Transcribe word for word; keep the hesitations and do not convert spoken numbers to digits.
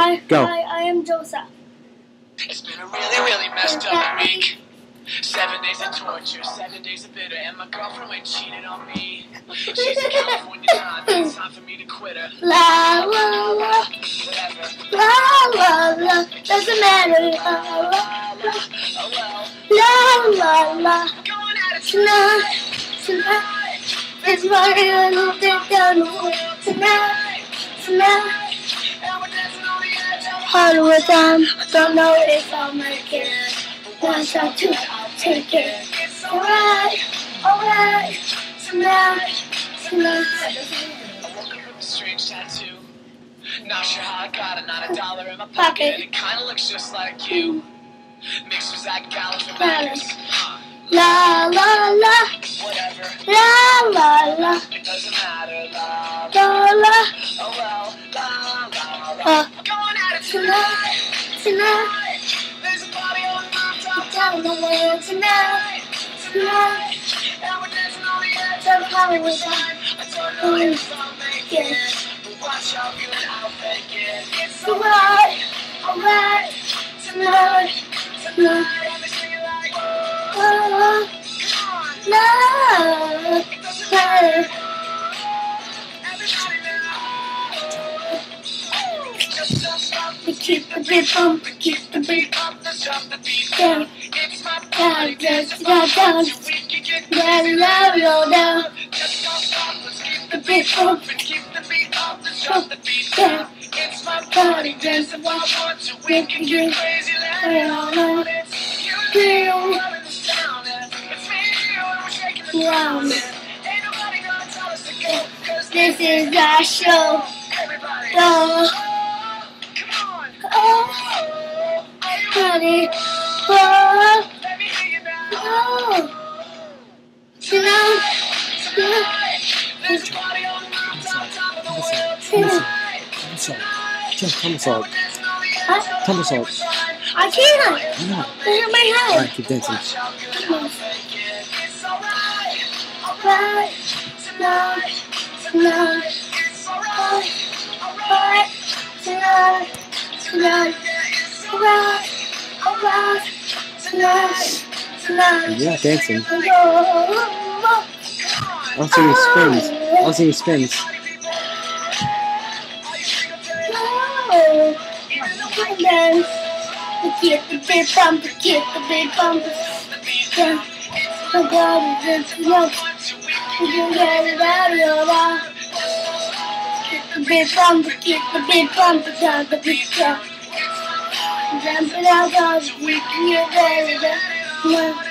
Hi, Go. Hi, I am Joseph. It's been a really, really messed up week. Seven days of torture, seven days of bitter, and my girlfriend went cheated on me. She's in California time, it's time for me to quit her. La la la, Whatever. la la la, doesn't matter. La la la, Oh well. la la la. Going at it Tonight, tonight, it's my little thing down the way. Tonight, tonight, and we're dancing on the edge of hard with time. Don't know if I'll make it. One shot, two, I'll take it. It's Alright, alright, tonight, tonight. I woke up with a strange tattoo. Not sure how I got it, not a dollar in my pocket, and it kinda looks just like you. Mixed with Zach Gallows and Balance. Huh, La la la, whatever. la la la, It doesn't matter, la la la. oh well, la la la. Uh, Going at it tonight, tonight, There's a party on the rooftop, down the way tonight, tonight. and we're dancing on the edge Some of Hollywood time. time. I don't know if I'll make it, but watch how good I'll fake it. It's Alright, alright, tonight, tonight. I'll be singing like, La la come on, la, it doesn't la. matter. Everybody now. Just don't stop. We keep the beat bump, we keep the beat Up, let's drop the beat down. down. It's my Down, party, dance, dance, down, down. so we can get Down, down, down, down. Just don't stop, let's keep the The beat beat bump, and keep the beat up, let's drop the beat down. It's my party, dance if I want to, we can get crazy, let it all out. It's you and me, we're in this town, and it's me, we're shaking the ground. Ain't nobody gonna tell us to go, 'cause this is our show. everybody. Go, Oh, come on. oh, Are you honey, oh, Let me hear you now. oh. Tonight, tonight, There's a party on the rooftop, top of the world tonight. Somersault. Just somersault. Huh? Somersault. I can't. Why not? Look at my head. Alright, keep dancing. Alright, tonight, tonight, alright, alright, tonight, tonight, alright, alright, tonight, tonight. You're not dancing. Oh, I don't see any spins. I don't see any spins. oh, and then we get the big bump, we get the big bump. Yeah, my God is just enough. We can get it out of your mouth. Get the big bump, get the big bump, down the big jump. Jump it out, cause we can get it out.